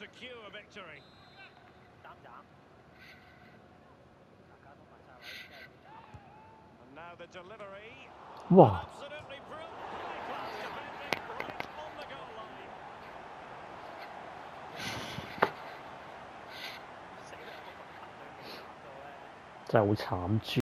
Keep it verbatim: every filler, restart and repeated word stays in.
secure victory. And now the delivery. 哇！ Absolutely brilliant. High-class defending right on the goal line. 真係好慘豬。